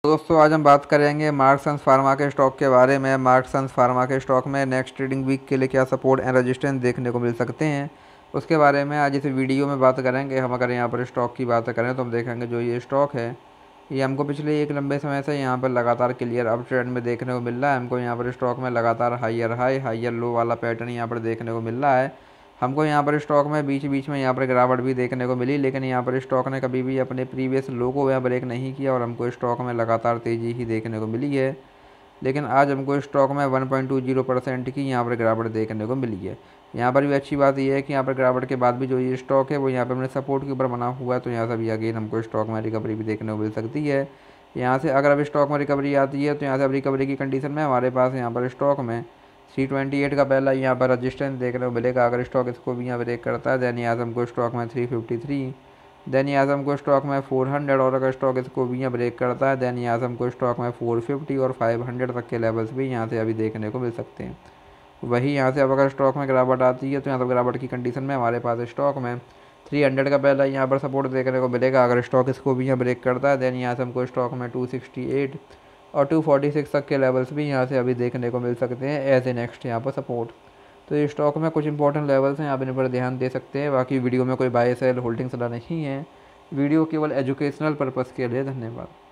दोस्तों आज हम बात करेंगे मार्क्संस फार्मा के स्टॉक के बारे में। मार्क्संस फार्मा के स्टॉक में नेक्स्ट ट्रेडिंग वीक के लिए क्या सपोर्ट एंड रेजिस्टेंस देखने को मिल सकते हैं, उसके बारे में आज इस वीडियो में बात करेंगे। हम अगर यहाँ पर स्टॉक की बात करें तो हम देखेंगे जो ये स्टॉक है ये हमको पिछले एक लंबे समय से यहाँ पर लगातार क्लियर अप ट्रेंड में देखने को मिल रहा है। हमको यहाँ पर स्टॉक में लगातार हायर हाई हायर लो वाला पैटर्न यहाँ पर देखने को मिल रहा है। हमको यहाँ पर स्टॉक में बीच बीच में यहाँ पर गिरावट भी देखने को मिली, लेकिन यहाँ पर स्टॉक ने कभी भी अपने प्रीवियस लो को यहाँ ब्रेक नहीं किया और हमको स्टॉक में लगातार तेज़ी ही देखने को मिली है। लेकिन आज हमको स्टॉक में 1.20% की यहाँ पर गिरावट देखने को मिली है। यहाँ पर भी अच्छी बात यह है कि यहाँ पर गिरावट के बाद भी जो ये स्टॉक है वो यहाँ पर अपने सपोर्ट के ऊपर बना हुआ है, तो यहाँ से भी अगेन हमको स्टॉक में रिकवरी भी देखने को मिल सकती है। यहाँ से अगर अब स्टॉक में रिकवरी आती है तो यहाँ से अब रिकवरी की कंडीशन में हमारे पास यहाँ पर स्टॉक में 328 का पहला यहाँ पर रजिस्टेंस देखने को मिलेगा। अगर स्टॉक इसको भी यहाँ ब्रेक करता है देन यहाँ से हमको स्टॉक में 353, देन यहाँ से हमको स्टॉक में 400 और अगर स्टॉक इसको भी यहाँ ब्रेक करता है देन यहाँ से हमको स्टॉक में 450 और 500 तक के लेवल्स भी यहाँ से अभी देखने को मिल सकते हैं। वही यहाँ से अब अगर स्टॉक में गिरावट आती है तो यहाँ पर गिरावट की कंडीशन में हमारे पास स्टॉक में 300 का पहला यहाँ पर सपोर्ट देखने को मिलेगा। अगर स्टॉक इसको भी यहाँ ब्रेक करता है देन यहाँ से हमको स्टॉक में 268 और 246 तक के लेवल्स भी यहाँ से अभी देखने को मिल सकते हैं एज ए नेक्स्ट यहाँ पर सपोर्ट। तो ये स्टॉक में कुछ इंपॉर्टेंट लेवल्स हैं, आप इन पर ध्यान दे सकते हैं। बाकी वीडियो में कोई बाय सेल होल्डिंग सलाह नहीं है, वीडियो केवल एजुकेशनल पर्पज़ के लिए। धन्यवाद।